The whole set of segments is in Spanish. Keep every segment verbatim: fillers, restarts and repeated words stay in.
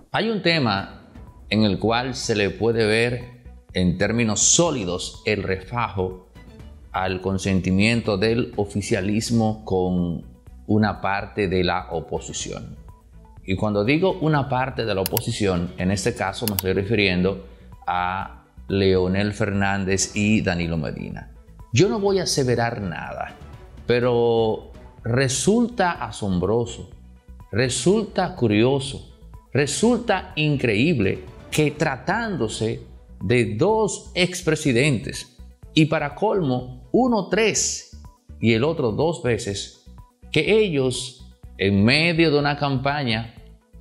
Hay un tema en el cual se le puede ver en términos sólidos el refajo al consentimiento del oficialismo con una parte de la oposición. Y cuando digo una parte de la oposición, en este caso me estoy refiriendo a Leonel Fernández y Danilo Medina. Yo no voy a aseverar nada, pero resulta asombroso, resulta curioso, resulta increíble que tratándose de dos expresidentes y para colmo uno tres y el otro dos veces, que ellos en medio de una campaña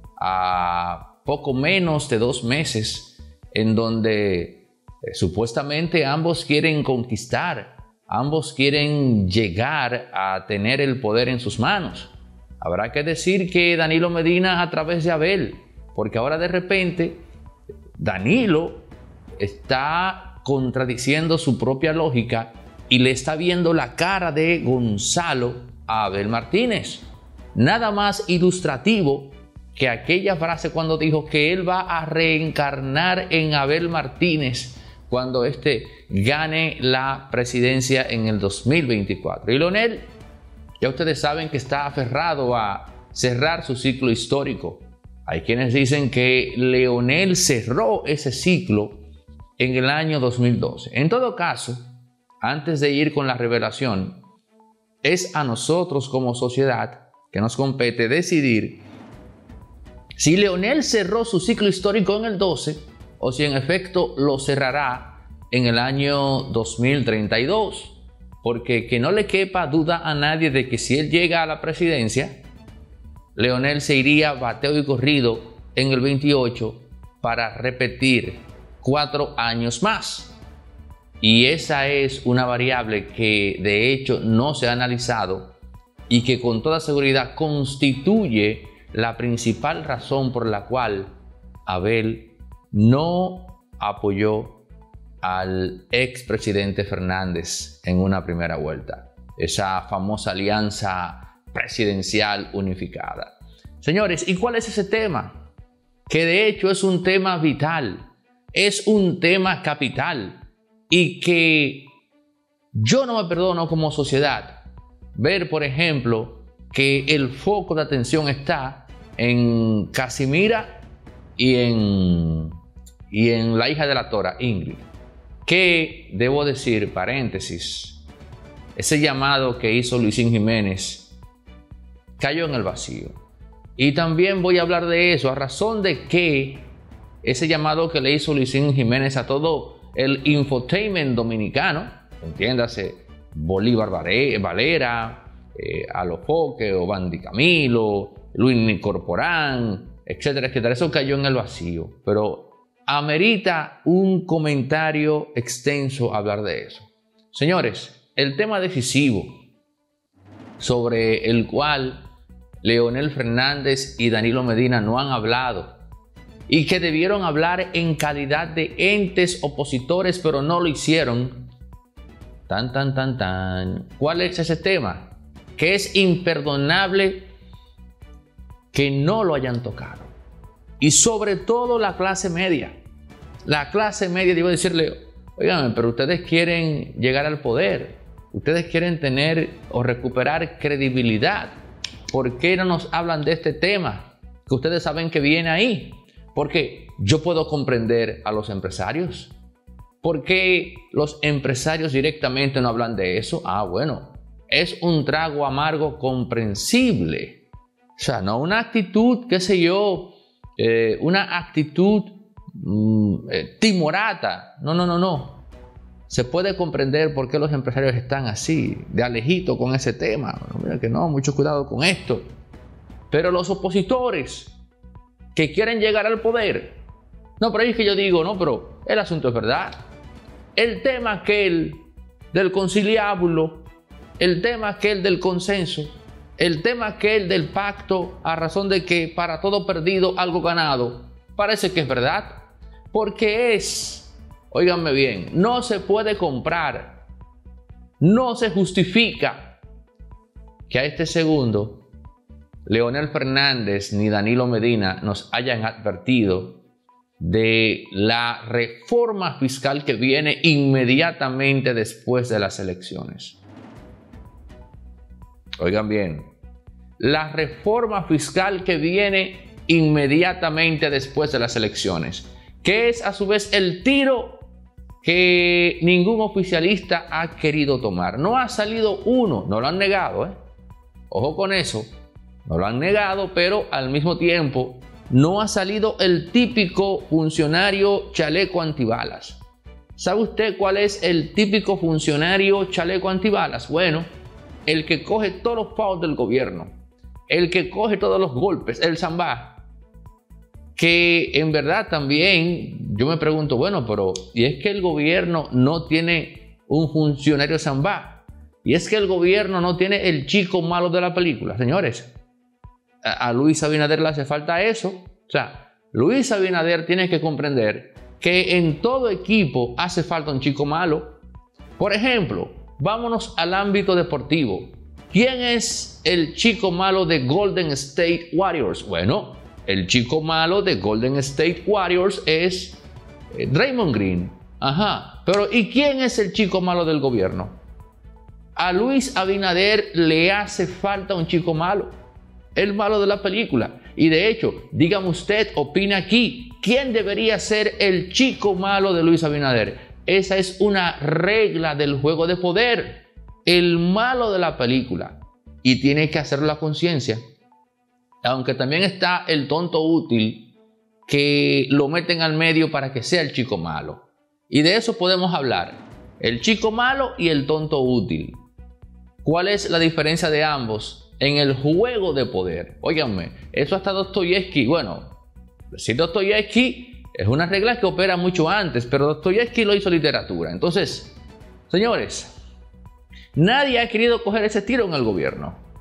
a poco menos de dos meses en donde eh, supuestamente ambos quieren conquistar, ambos quieren llegar a tener el poder en sus manos. Habrá que decir que Danilo Medina a través de Abel, porque ahora de repente Danilo está contradiciendo su propia lógica y le está viendo la cara de Gonzalo a Abel Martínez. Nada más ilustrativo que aquella frase cuando dijo que él va a reencarnar en Abel Martínez cuando éste gane la presidencia en el dos mil veinticuatro. Y Leonel, ya ustedes saben que está aferrado a cerrar su ciclo histórico. Hay quienes dicen que Leonel cerró ese ciclo en el año dos mil doce. En todo caso, antes de ir con la revelación, es a nosotros como sociedad que nos compete decidir si Leonel cerró su ciclo histórico en el doce o si en efecto lo cerrará en el año dos mil treinta y dos. Porque que no le quepa duda a nadie de que si él llega a la presidencia, Leonel se iría bateo y corrido en el veintiocho para repetir cuatro años más. Y esa es una variable que de hecho no se ha analizado y que con toda seguridad constituye la principal razón por la cual Abel no apoyó al expresidente Fernández en una primera vuelta. Esa famosa alianza presidencial unificada. Señores, ¿y cuál es ese tema? Que de hecho es un tema vital, es un tema capital y que yo no me perdono como sociedad ver, por ejemplo, que el foco de atención está en Casimira y en, y en la hija de la tora, Ingrid. Que, debo decir, paréntesis, ese llamado que hizo Luisín Jiménez cayó en el vacío. Y también voy a hablar de eso, a razón de que ese llamado que le hizo Luisín Jiménez a todo el infotainment dominicano, entiéndase, Bolívar Valera, eh, Alofoque, Obandi Camilo, Luis Corporán, etcétera, etcétera. Eso cayó en el vacío, pero amerita un comentario extenso hablar de eso. Señores, el tema decisivo sobre el cual Leonel Fernández y Danilo Medina no han hablado y que debieron hablar en calidad de entes opositores, pero no lo hicieron. Tan, tan, tan, tan. ¿Cuál es ese tema? Que es imperdonable que no lo hayan tocado. Y sobre todo la clase media. La clase media, debo decirle, oigan, pero ustedes quieren llegar al poder. Ustedes quieren tener o recuperar credibilidad. ¿Por qué no nos hablan de este tema? Que ustedes saben que viene ahí. Porque yo puedo comprender a los empresarios. ¿Por qué los empresarios directamente no hablan de eso? Ah, bueno, es un trago amargo comprensible. O sea, no una actitud, qué sé yo, eh, una actitud mm, eh, timorata. No, no, no, no. Se puede comprender por qué los empresarios están así, de alejito con ese tema. Bueno, mira que no, mucho cuidado con esto. Pero los opositores que quieren llegar al poder, no, pero ahí es que yo digo, no, pero el asunto es verdad. El tema aquel del conciliábulo, el tema aquel del consenso, el tema aquel del pacto a razón de que para todo perdido algo ganado, parece que es verdad, porque es, óiganme bien, no se puede comprar, no se justifica que a este segundo Leonel Fernández ni Danilo Medina nos hayan advertido de la reforma fiscal que viene inmediatamente después de las elecciones. Oigan bien, la reforma fiscal que viene inmediatamente después de las elecciones, que es a su vez el tiro que ningún oficialista ha querido tomar. No ha salido uno, no lo han negado, ¿eh? Ojo con eso, no lo han negado, pero al mismo tiempo no ha salido el típico funcionario chaleco antibalas. ¿Sabe usted cuál es el típico funcionario chaleco antibalas? Bueno, el que coge todos los pavos del gobierno, el que coge todos los golpes, el zambá. Que en verdad también yo me pregunto, bueno, pero ¿y es que el gobierno no tiene un funcionario zambá? ¿Y es que el gobierno no tiene el chico malo de la película? Señores, a, a Luis Abinader le hace falta eso. O sea, Luis Abinader tiene que comprender que en todo equipo hace falta un chico malo. Por ejemplo, vámonos al ámbito deportivo. ¿Quién es el chico malo de Golden State Warriors? Bueno, el chico malo de Golden State Warriors es eh, Draymond Green. Ajá. Pero ¿y quién es el chico malo del gobierno? A Luis Abinader le hace falta un chico malo. El malo de la película. Y de hecho, dígame usted, opina aquí, ¿quién debería ser el chico malo de Luis Abinader? Esa es una regla del juego de poder. El malo de la película. Y tiene que hacerlo la conciencia. Aunque también está el tonto útil que lo meten al medio para que sea el chico malo. Y de eso podemos hablar. El chico malo y el tonto útil. ¿Cuál es la diferencia de ambos en el juego de poder? Óiganme, eso hasta Dostoyevsky, bueno, decir Dostoyevsky es una regla que opera mucho antes, pero Dostoyevsky lo hizo literatura. Entonces, señores, nadie ha querido coger ese tiro en el gobierno.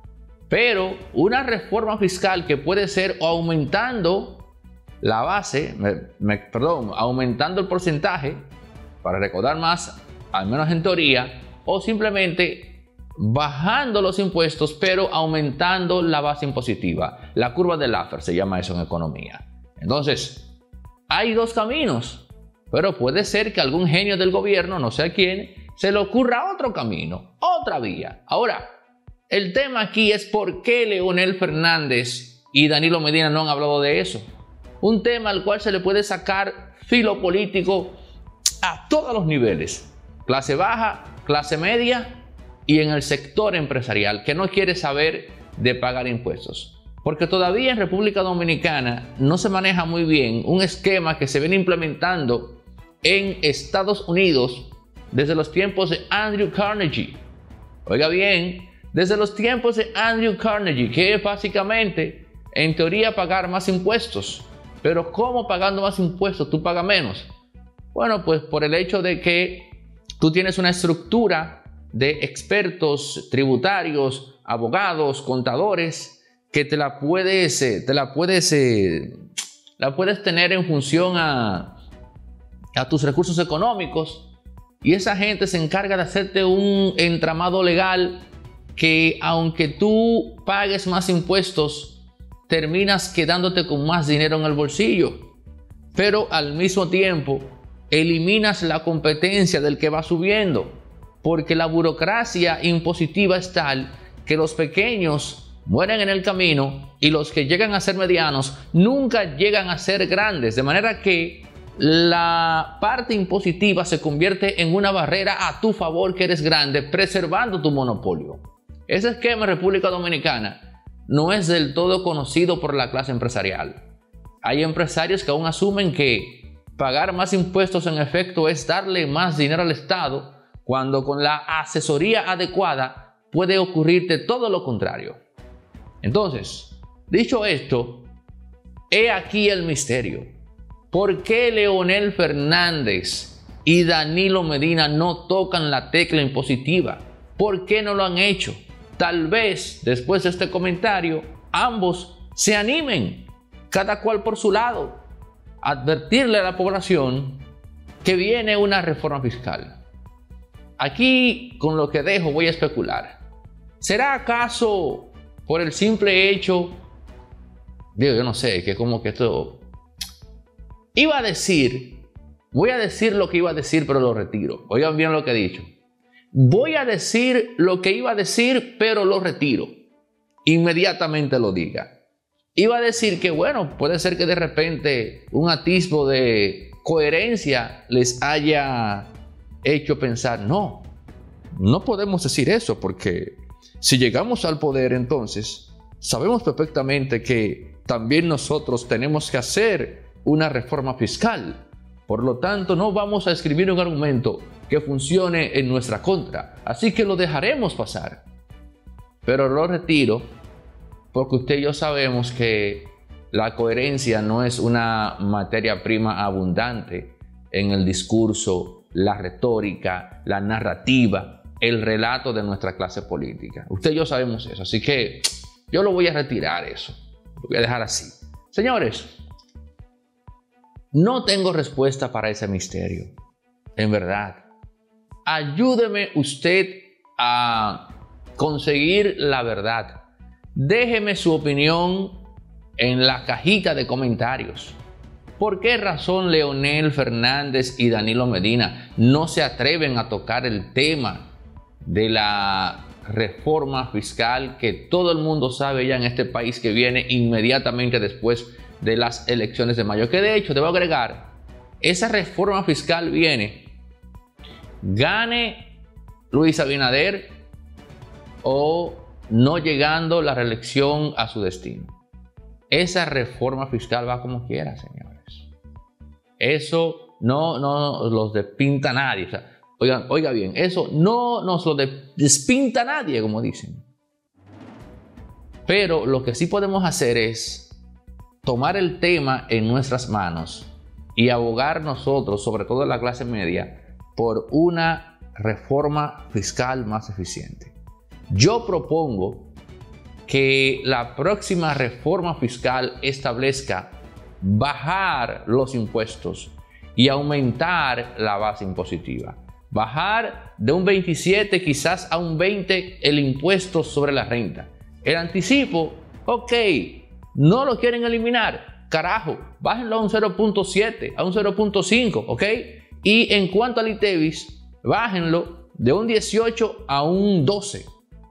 Pero una reforma fiscal que puede ser o aumentando la base, me, me, perdón, aumentando el porcentaje para recaudar más, al menos en teoría, o simplemente bajando los impuestos pero aumentando la base impositiva. La curva de Laffer se llama eso en economía. Entonces, hay dos caminos, pero puede ser que algún genio del gobierno, no sé a quién, se le ocurra otro camino, otra vía. Ahora, el tema aquí es por qué Leonel Fernández y Danilo Medina no han hablado de eso. Un tema al cual se le puede sacar filo político a todos los niveles. Clase baja, clase media y en el sector empresarial que no quiere saber de pagar impuestos. Porque todavía en República Dominicana no se maneja muy bien un esquema que se viene implementando en Estados Unidos desde los tiempos de Andrew Carnegie. Oiga bien, desde los tiempos de Andrew Carnegie, que es básicamente, en teoría, pagar más impuestos. Pero ¿cómo pagando más impuestos tú pagas menos? Bueno, pues por el hecho de que tú tienes una estructura de expertos tributarios, abogados, contadores, que te la puedes, te la puedes, la puedes tener en función a, a tus recursos económicos. Y esa gente se encarga de hacerte un entramado legal que aunque tú pagues más impuestos, terminas quedándote con más dinero en el bolsillo. Pero al mismo tiempo, eliminas la competencia del que va subiendo. Porque la burocracia impositiva es tal que los pequeños mueren en el camino y los que llegan a ser medianos nunca llegan a ser grandes. De manera que la parte impositiva se convierte en una barrera a tu favor que eres grande, preservando tu monopolio. Ese esquema en República Dominicana no es del todo conocido por la clase empresarial. Hay empresarios que aún asumen que pagar más impuestos en efecto es darle más dinero al Estado, cuando con la asesoría adecuada puede ocurrirte todo lo contrario. Entonces, dicho esto, he aquí el misterio. ¿Por qué Leonel Fernández y Danilo Medina no tocan la tecla impositiva? ¿Por qué no lo han hecho? Tal vez, después de este comentario, ambos se animen, cada cual por su lado, a advertirle a la población que viene una reforma fiscal. Aquí, con lo que dejo, voy a especular. ¿Será acaso por el simple hecho, digo, yo no sé, que como que esto, iba a decir, voy a decir lo que iba a decir, pero lo retiro. Oigan bien lo que he dicho. Voy a decir lo que iba a decir, pero lo retiro. Inmediatamente lo diga. Iba a decir que, bueno, puede ser que de repente un atisbo de coherencia les haya hecho pensar, no, no podemos decir eso, porque si llegamos al poder, entonces sabemos perfectamente que también nosotros tenemos que hacer una reforma fiscal. Por lo tanto, no vamos a escribir un argumento que funcione en nuestra contra. Así que lo dejaremos pasar. Pero lo retiro porque usted y yo sabemos que la coherencia no es una materia prima abundante en el discurso, la retórica, la narrativa, el relato de nuestra clase política. Usted y yo sabemos eso. Así que yo lo voy a retirar eso. Lo voy a dejar así. Señores, no tengo respuesta para ese misterio. En verdad. Ayúdeme usted a conseguir la verdad. Déjeme su opinión en la cajita de comentarios. ¿Por qué razón Leonel Fernández y Danilo Medina no se atreven a tocar el tema de la reforma fiscal que todo el mundo sabe ya en este país que viene inmediatamente después de las elecciones de mayo? Que de hecho, te voy a agregar, esa reforma fiscal viene, gane Luis Abinader o no llegando la reelección a su destino. Esa reforma fiscal va como quiera, señores. Eso no, no los despinta nadie. O sea, oigan, oiga bien, eso no nos lo despinta nadie, como dicen. Pero lo que sí podemos hacer es tomar el tema en nuestras manos y abogar nosotros, sobre todo en la clase media, por una reforma fiscal más eficiente. Yo propongo que la próxima reforma fiscal establezca bajar los impuestos y aumentar la base impositiva. Bajar de un veintisiete quizás a un veinte el impuesto sobre la renta. El anticipo, ok, no lo quieren eliminar, carajo, bájenlo a un cero punto siete, a un cero punto cinco, ok. Y en cuanto al ITEVIS, bájenlo de un dieciocho a un doce.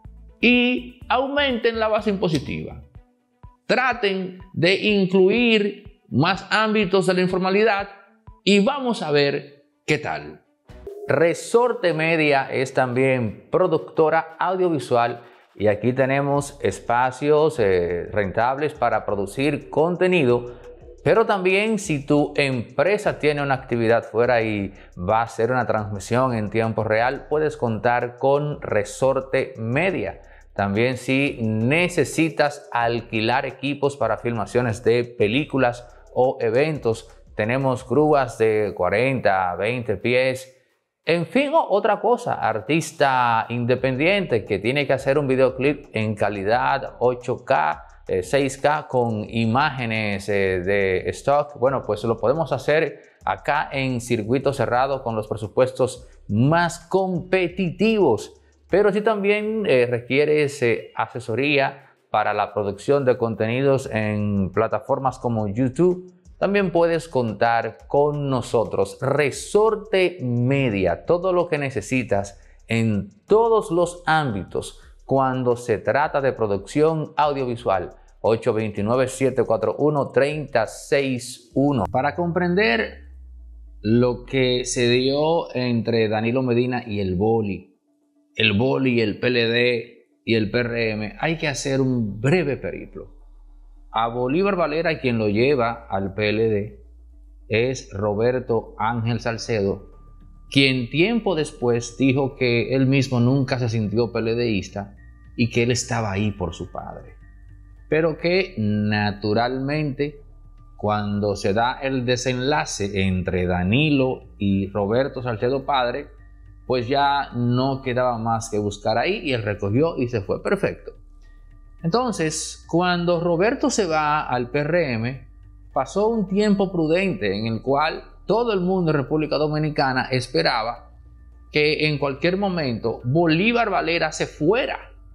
Y aumenten la base impositiva. Traten de incluir más ámbitos de la informalidad y vamos a ver qué tal. Resorte Media es también productora audiovisual y aquí tenemos espacios eh, rentables para producir contenido, pero también si tu empresa tiene una actividad fuera y va a hacer una transmisión en tiempo real, puedes contar con Resorte Media. También si necesitas alquilar equipos para filmaciones de películas o eventos, tenemos grúas de cuarenta, veinte pies. En fin, otra cosa, artista independiente que tiene que hacer un videoclip en calidad ocho K, eh, seis K con imágenes eh, de stock. Bueno, pues lo podemos hacer acá en circuito cerrado con los presupuestos más competitivos. Pero si también eh, requieres eh, asesoría para la producción de contenidos en plataformas como YouTube, también puedes contar con nosotros. Resorte Media, todo lo que necesitas en todos los ámbitos cuando se trata de producción audiovisual. ocho dos nueve, siete cuatro uno, tres cero seis uno. Para comprender lo que se dio entre Danilo Medina y el Boli, el Boli, el P L D y el P R M, hay que hacer un breve periplo. A Bolívar Valera, quien lo lleva al P L D, es Roberto Ángel Salcedo, quien tiempo después dijo que él mismo nunca se sintió PLDista y que él estaba ahí por su padre. Pero que naturalmente, cuando se da el desenlace entre Danilo y Roberto Salcedo padre, pues ya no quedaba más que buscar ahí y él recogió y se fue. Perfecto. Entonces, cuando Roberto se va al P R M, pasó un tiempo prudente en el cual todo el mundo en República Dominicana esperaba que en cualquier momento Bolívar Valera se fuera.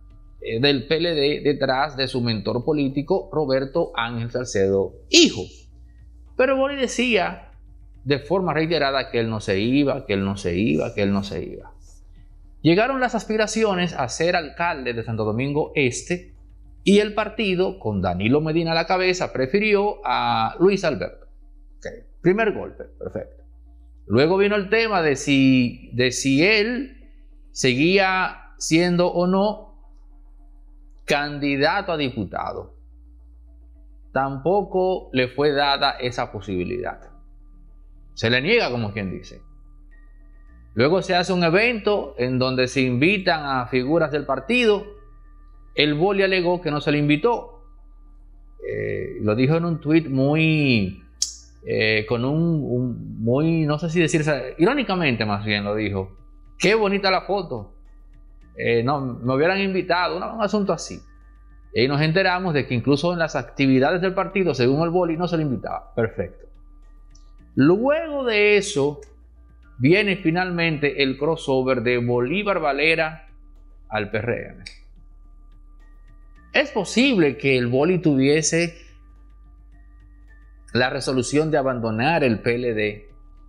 eh, del P L D detrás de su mentor político Roberto Ángel Salcedo, hijo. Pero Boli decía de forma reiterada que él no se iba, que él no se iba, que él no se iba. Llegaron las aspiraciones a ser alcalde de Santo Domingo Este y el partido, con Danilo Medina a la cabeza, prefirió a Luis Alberto. Okay. Primer golpe, perfecto. Luego vino el tema de si, de si él seguía siendo o no candidato a diputado. Tampoco le fue dada esa posibilidad. Se le niega, como quien dice. Luego se hace un evento en donde se invitan a figuras del partido. El Boli alegó que no se le invitó. Eh, lo dijo en un tuit muy, eh, con un, un, muy, no sé si decir, irónicamente más bien lo dijo. Qué bonita la foto. Eh, no, me hubieran invitado, no, un asunto así. Y nos enteramos de que incluso en las actividades del partido, según el Boli, no se le invitaba. Perfecto. Luego de eso, viene finalmente el crossover de Bolívar Valera al P R M. Es posible que el Boli tuviese la resolución de abandonar el P L D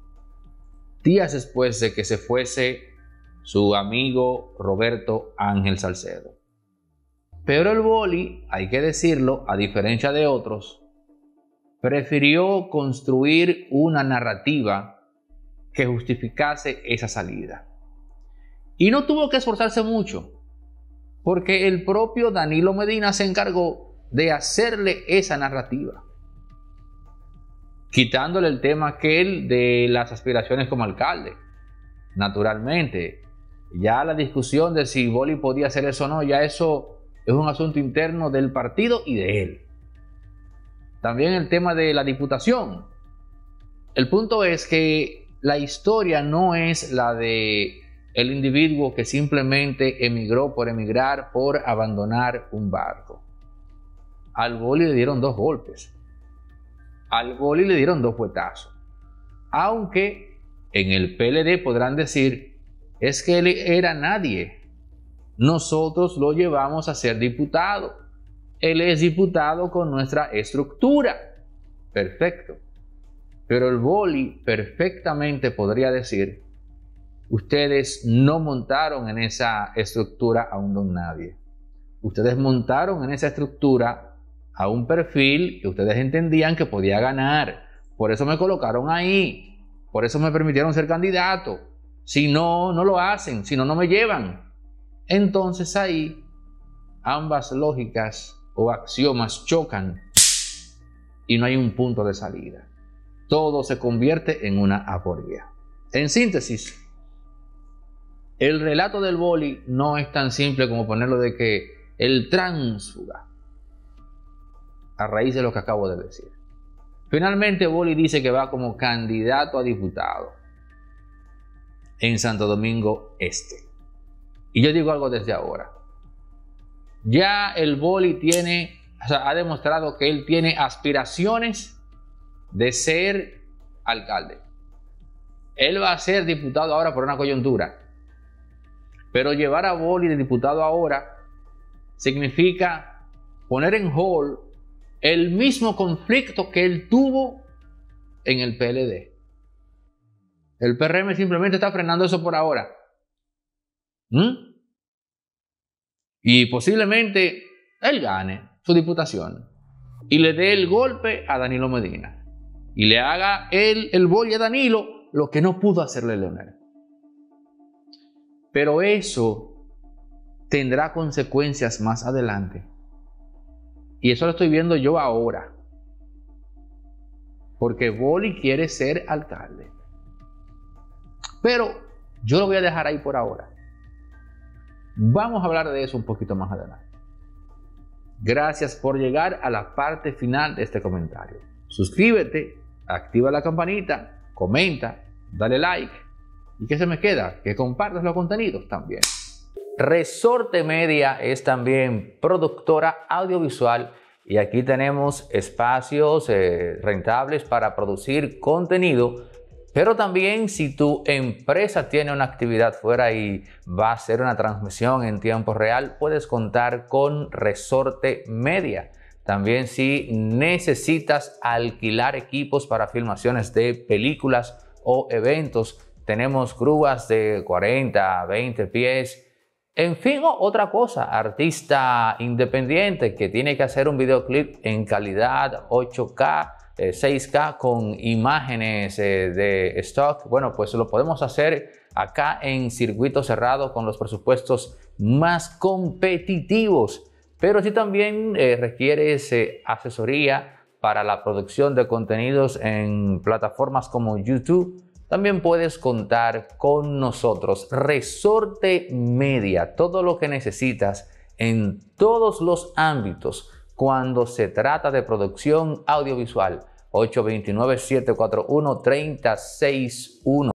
días después de que se fuese su amigo Roberto Ángel Salcedo. Pero el Boli, hay que decirlo, a diferencia de otros, prefirió construir una narrativa que justificase esa salida. Y no tuvo que esforzarse mucho, porque el propio Danilo Medina se encargó de hacerle esa narrativa, quitándole el tema aquel de las aspiraciones como alcalde. Naturalmente, ya la discusión de si Boli podía hacer eso o no, ya eso es un asunto interno del partido y de él. También el tema de la diputación. El punto es que la historia no es la de el individuo que simplemente emigró por emigrar, por abandonar un barco. Al Boli le dieron dos golpes. Al Boli le dieron dos fuetazos. Aunque en el P L D podrán decir, es que él era nadie. Nosotros lo llevamos a ser diputado. Él es diputado con nuestra estructura. Perfecto. Pero el Boli perfectamente podría decir, ustedes no montaron en esa estructura a un don nadie. Ustedes montaron en esa estructura a un perfil que ustedes entendían que podía ganar. Por eso me colocaron ahí. Por eso me permitieron ser candidato. Si no, no lo hacen. Si no, no me llevan. Entonces ahí ambas lógicas o axiomas chocan y no hay un punto de salida. Todo se convierte en una aporía. En síntesis, el relato del Boli no es tan simple como ponerlo de que el tránsfuga, a raíz de lo que acabo de decir. Finalmente, Boli dice que va como candidato a diputado en Santo Domingo Este. Y yo digo algo desde ahora. Ya el Boli tiene, o sea, ha demostrado que él tiene aspiraciones de ser alcalde. Él va a ser diputado ahora por una coyuntura. Pero llevar a Boli de diputado ahora significa poner en hold el mismo conflicto que él tuvo en el P L D. El P R M simplemente está frenando eso por ahora. ¿Mm? Y posiblemente él gane su diputación y le dé el golpe a Danilo Medina y le haga él el Boli a Danilo lo que no pudo hacerle Leonel. Pero eso tendrá consecuencias más adelante. Y eso lo estoy viendo yo ahora. Porque Boli quiere ser alcalde. Pero yo lo voy a dejar ahí por ahora. Vamos a hablar de eso un poquito más adelante. Gracias por llegar a la parte final de este comentario. Suscríbete, activa la campanita, comenta, dale like. ¿Y qué se me queda? Que compartas los contenidos también. Resorte Media es también productora audiovisual y aquí tenemos espacios eh, rentables para producir contenido Pero también si tu empresa tiene una actividad fuera y va a hacer una transmisión en tiempo real, puedes contar con Resorte Media. También si necesitas alquilar equipos para filmaciones de películas o eventos, tenemos grúas de cuarenta, veinte pies. En fin, otra cosa, artista independiente que tiene que hacer un videoclip en calidad ocho K, eh, seis K con imágenes eh, de stock, bueno, pues lo podemos hacer acá en circuito cerrado con los presupuestos más competitivos. Pero si también eh, requieres eh, asesoría para la producción de contenidos en plataformas como YouTube, también puedes contar con nosotros. Resorte Media, todo lo que necesitas en todos los ámbitos cuando se trata de producción audiovisual. ocho dos nueve, siete cuatro uno, tres cero seis uno.